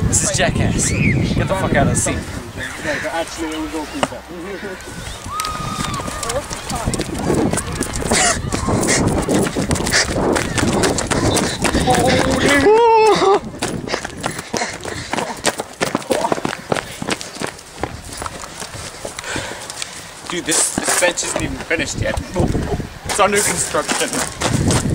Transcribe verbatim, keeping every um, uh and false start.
This is Jackass. Get the fuck out of the seat. Actually, it was all people. Dude, this, this bench isn't even finished yet. It's under construction.